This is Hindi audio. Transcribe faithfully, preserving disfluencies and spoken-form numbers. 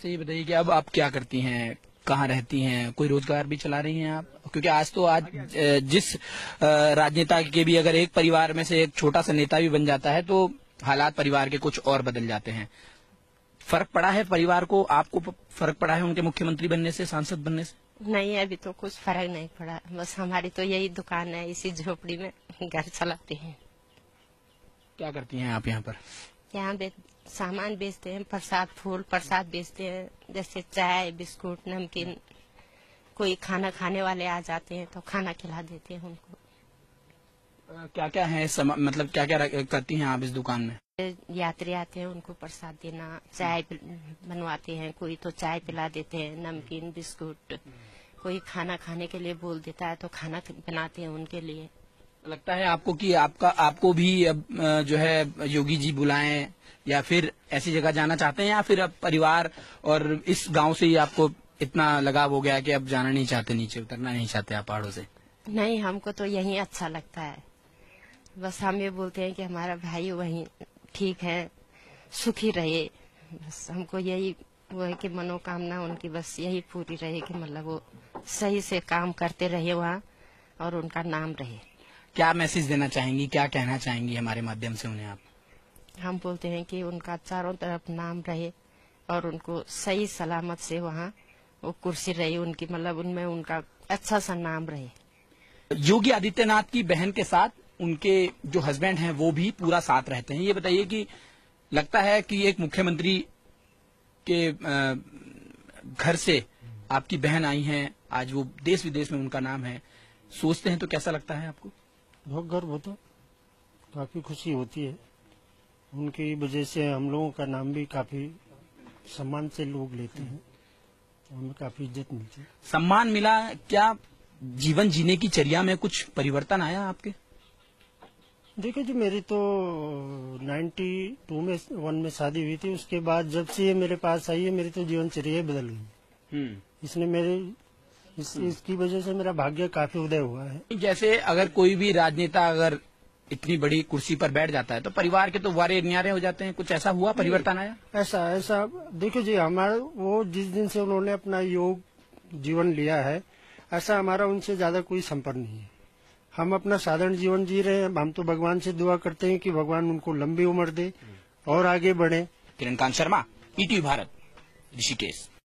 अच्छा, ये बताइए कि अब आप क्या करती हैं, कहाँ रहती हैं, कोई रोजगार भी चला रही हैं आप? क्योंकि आज तो आज जिस राजनेता के भी अगर एक परिवार में से एक छोटा सा नेता भी बन जाता है तो हालात परिवार के कुछ और बदल जाते हैं। फर्क पड़ा है परिवार को, आपको फर्क पड़ा है उनके मुख्यमंत्री बनने से, सांसद बनने से? नहीं, अभी तो कुछ फर्क नहीं पड़ा। बस हमारी तो यही दुकान है, इसी झोपड़ी में घर चलाते हैं। क्या करती हैं आप यहाँ पर? यहाँ बे, सामान बेचते हैं, प्रसाद, फूल प्रसाद बेचते हैं, जैसे चाय, बिस्कुट, नमकीन। कोई खाना खाने वाले आ जाते हैं तो खाना खिला देते हैं उनको। क्या क्या है सम, मतलब क्या क्या करती हैं आप इस दुकान में? यात्री आते हैं उनको प्रसाद देना, चाय बनवाते हैं, कोई तो चाय पिला देते हैं, नमकीन, बिस्कुट। कोई खाना खाने के लिए बोल देता है तो खाना बनाते हैं उनके लिए। लगता है आपको कि आपका आपको भी अब जो है योगी जी बुलाएं या फिर ऐसी जगह जाना चाहते हैं, या फिर अब परिवार और इस गांव से ही आपको इतना लगाव हो गया कि अब जाना नहीं चाहते, नीचे उतरना नहीं चाहते आप पहाड़ों से? नहीं, हमको तो यही अच्छा लगता है। बस हम ये बोलते हैं कि हमारा भाई वहीं ठीक है, सुखी रहे। बस हमको यही वो है कि मनोकामना उनकी बस यही पूरी रहे कि मतलब वो सही से काम करते रहे वहाँ और उनका नाम रहे। क्या मैसेज देना चाहेंगी, क्या कहना चाहेंगी हमारे माध्यम से उन्हें आप? हम बोलते हैं कि उनका चारों तरफ नाम रहे और उनको सही सलामत से वहाँ वो कुर्सी रही उनकी, मतलब उनमें उनका अच्छा सा नाम रहे। योगी आदित्यनाथ की बहन के साथ उनके जो हस्बैंड हैं वो भी पूरा साथ रहते हैं। ये बताइए कि लगता है कि एक मुख्यमंत्री के घर से आपकी बहन आई हैं, आज वो देश विदेश में उनका नाम है, सोचते हैं तो कैसा लगता है आपको? बहुत गर्व होता, काफी खुशी होती है। उनकी वजह से हम लोगों का नाम भी काफी सम्मान से लोग लेते हैं, तो हमें काफी इज्जत मिलती है। सम्मान मिला, क्या जीवन जीने की चर्या में कुछ परिवर्तन आया आपके? देखिए जी, मेरी तो बानवे में वन में शादी हुई थी। उसके बाद जब से ये मेरे पास आई है, मेरी तो जीवनचर्या बदल गई। इसने मेरे इस, इसकी वजह से मेरा भाग्य काफी उदय हुआ है। जैसे अगर कोई भी राजनेता अगर इतनी बड़ी कुर्सी पर बैठ जाता है तो परिवार के तो वारे न्यारे हो जाते हैं, कुछ ऐसा हुआ, परिवर्तन आया? ऐसा ऐसा देखिए जी, हमारा वो जिस दिन से उन्होंने अपना योग जीवन लिया है, ऐसा हमारा उनसे ज्यादा कोई संपर्क नहीं है। हम अपना साधारण जीवन जी रहे हैं। हम तो भगवान से दुआ करते हैं कि भगवान उनको लंबी उम्र दे और आगे बढ़े। Kiran Kant Sharma, E T V Bharat, Rishikesh.